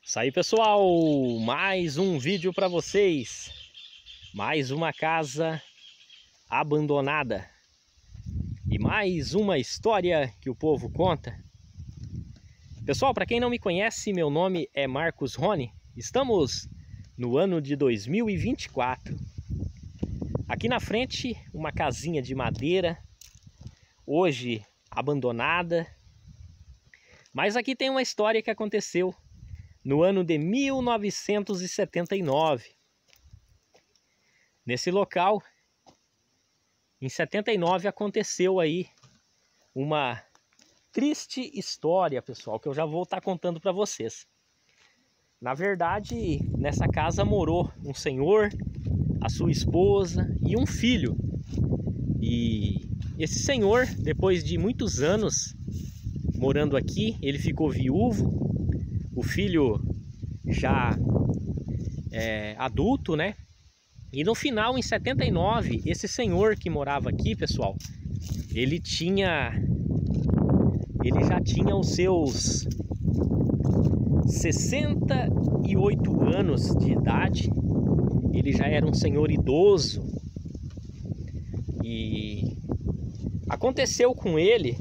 Isso aí, pessoal, mais um vídeo para vocês. Mais uma casa abandonada e mais uma história que o povo conta. Pessoal, para quem não me conhece, meu nome é Marcos Rony. Estamos no ano de 2024. Aqui na frente, uma casinha de madeira, hoje abandonada. Mas aqui tem uma história que aconteceu no ano de 1979. Nesse local, em 79, aconteceu aí uma triste história, pessoal, que eu já vou estar contando para vocês. Na verdade, nessa casa morou um senhor, a sua esposa e um filho. E esse senhor, depois de muitos anos morando aqui, ele ficou viúvo. O filho já adulto, né? E no final, em 79, esse senhor que morava aqui, pessoal, ele já tinha os seus 68 anos de idade. Ele já era um senhor idoso. E aconteceu com ele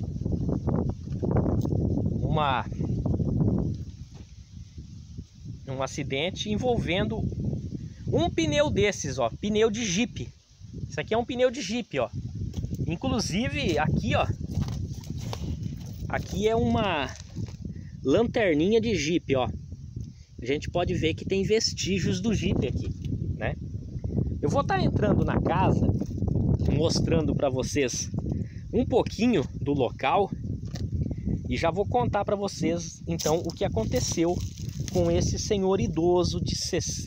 um acidente envolvendo um pneu desses, ó, pneu de Jeep. Isso aqui é um pneu de Jeep, ó. Inclusive aqui, ó, aqui é uma lanterninha de Jeep, ó. A gente pode ver que tem vestígios do Jeep aqui, né? Eu vou estar entrando na casa, mostrando para vocês um pouquinho do local e já vou contar para vocês então o que aconteceu com esse senhor idoso de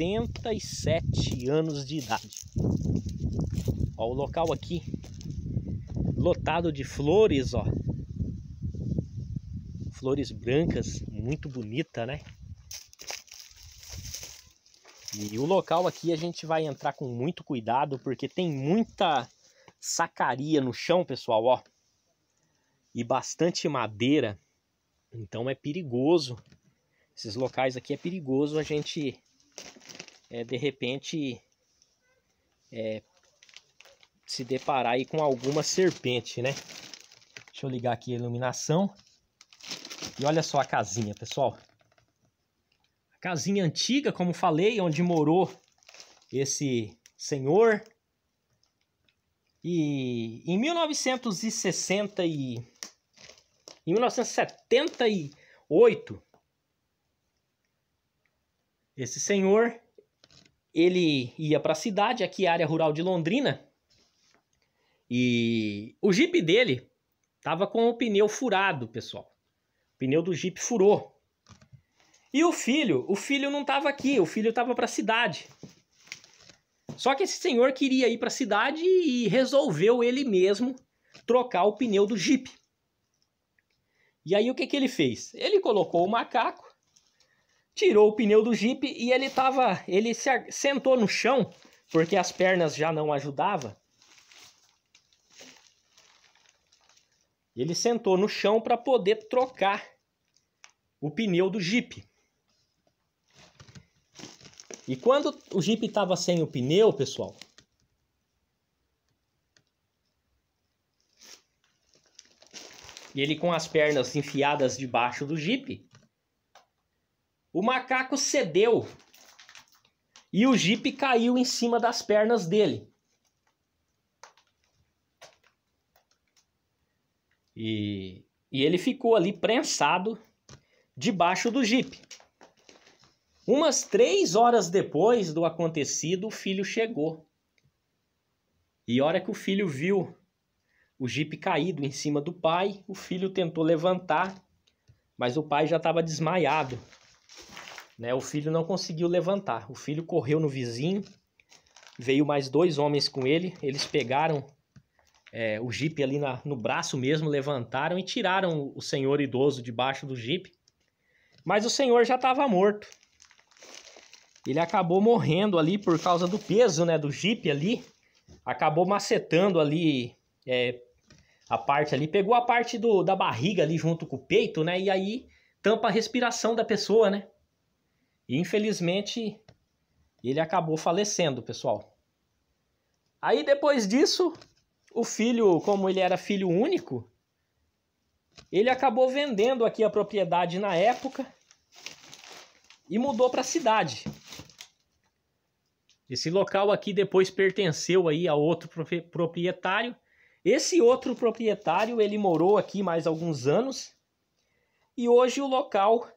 67 anos de idade. Ó, o local aqui lotado de flores, ó. Flores brancas, muito bonita, né? E o local aqui a gente vai entrar com muito cuidado, porque tem muita sacaria no chão, pessoal, ó. E bastante madeira, então é perigoso. Esses locais aqui é perigoso a gente, de repente, se deparar aí com alguma serpente, né? Deixa eu ligar aqui a iluminação. E olha só a casinha, pessoal. A casinha antiga, como falei, onde morou esse senhor. E em 1978, esse senhor, ele ia para a cidade, aqui é a área rural de Londrina, e o Jeep dele tava com o pneu furado, pessoal. O pneu do Jeep furou. E o filho não tava aqui, o filho tava para a cidade. Só que esse senhor queria ir para a cidade e resolveu ele mesmo trocar o pneu do Jeep. E aí o que ele fez? Ele colocou o macaco, tirou o pneu do Jeep e ele sentou no chão, porque as pernas já não ajudavam. Ele sentou no chão para poder trocar o pneu do Jeep. E quando o Jeep estava sem o pneu, pessoal, e ele com as pernas enfiadas debaixo do Jeep, o macaco cedeu e o Jeep caiu em cima das pernas dele. E ele ficou ali prensado debaixo do Jeep. Umas 3 horas depois do acontecido, o filho chegou. E a hora que o filho viu o Jeep caído em cima do pai, o filho tentou levantar, mas o pai já estava desmaiado, né? O filho não conseguiu levantar. O filho correu no vizinho, veio mais 2 homens com ele, eles pegaram o Jeep ali no braço mesmo, levantaram e tiraram o senhor idoso debaixo do Jeep. Mas o senhor já estava morto. Ele acabou morrendo ali por causa do peso, né, do Jeep ali. Acabou macetando ali a parte ali. Pegou a parte da barriga ali junto com o peito, né? E aí tampa a respiração da pessoa, né? E infelizmente ele acabou falecendo, pessoal. Aí depois disso, o filho, como ele era filho único, ele acabou vendendo aqui a propriedade na época e mudou para a cidade. Esse local aqui depois pertenceu aí a outro proprietário. Esse outro proprietário, ele morou aqui mais alguns anos. E hoje o local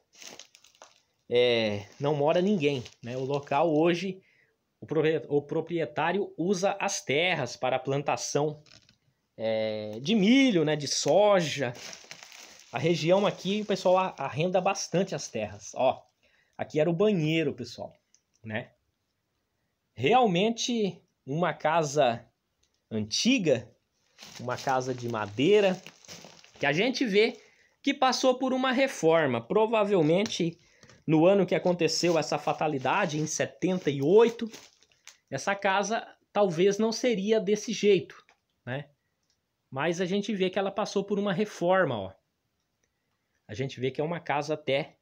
não mora ninguém, né? O local hoje, o proprietário usa as terras para a plantação de milho, né? De soja. A região aqui, o pessoal arrenda bastante as terras. Ó, aqui era o banheiro, pessoal, né? Realmente uma casa antiga, uma casa de madeira, que a gente vê que passou por uma reforma. Provavelmente no ano que aconteceu essa fatalidade, em 78, essa casa talvez não seria desse jeito, né? Mas a gente vê que ela passou por uma reforma, ó. A gente vê que é uma casa até...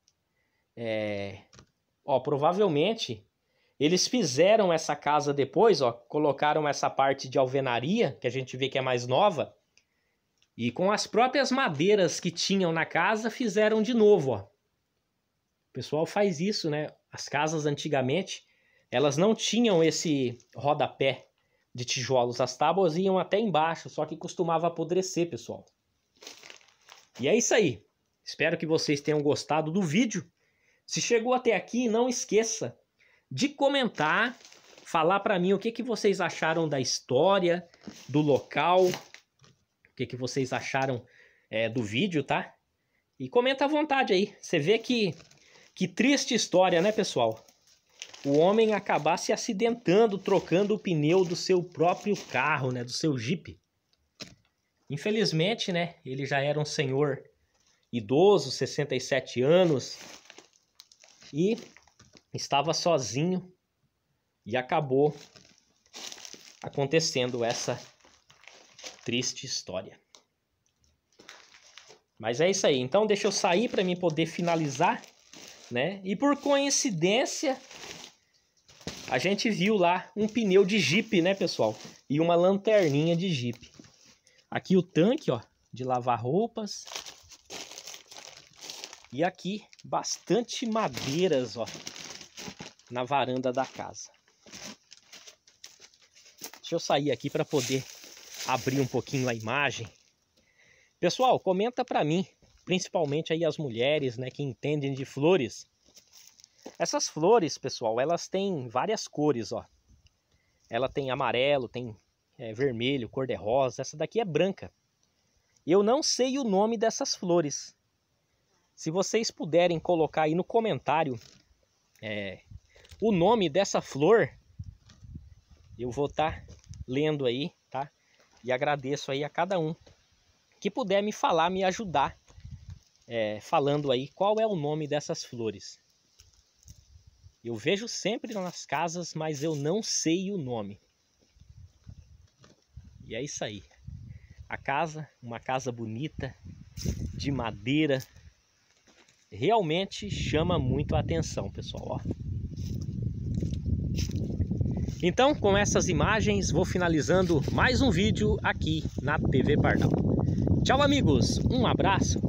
provavelmente eles fizeram essa casa depois, ó, colocaram essa parte de alvenaria, que a gente vê que é mais nova, e com as próprias madeiras que tinham na casa, fizeram de novo, ó. O pessoal faz isso, né? As casas antigamente, elas não tinham esse rodapé de tijolos. As tábuas iam até embaixo, só que costumava apodrecer, pessoal. E é isso aí. Espero que vocês tenham gostado do vídeo. Se chegou até aqui, não esqueça de comentar, falar para mim o que vocês acharam da história, do local, o que vocês acharam do vídeo, tá? E comenta à vontade aí. Você vê que triste história, né, pessoal? O homem acabar se acidentando, trocando o pneu do seu próprio carro, né, do seu Jeep. Infelizmente, né, ele já era um senhor idoso, 67 anos, e estava sozinho e acabou acontecendo essa triste história. Mas é isso aí. Então deixa eu sair para mim poder finalizar, né? E por coincidência a gente viu lá um pneu de Jeep, né, pessoal? E uma lanterninha de Jeep. Aqui o tanque, ó, de lavar roupas. E aqui bastante madeiras, ó, na varanda da casa. Deixa eu sair aqui para poder abrir um pouquinho a imagem. Pessoal, comenta para mim, principalmente aí as mulheres, né, que entendem de flores. Essas flores, pessoal, elas têm várias cores, ó. Ela tem amarelo, tem vermelho, cor-de-rosa. Essa daqui é branca. Eu não sei o nome dessas flores. Se vocês puderem colocar aí no comentário o nome dessa flor, eu vou estar lendo aí, tá? E agradeço aí a cada um que puder me falar, me ajudar, falando aí qual é o nome dessas flores. Eu vejo sempre nas casas, mas eu não sei o nome. E é isso aí. A casa, uma casa bonita, de madeira, realmente chama muito a atenção, pessoal, ó. Então, com essas imagens, vou finalizando mais um vídeo aqui na TV Pardal. Tchau, amigos. Um abraço.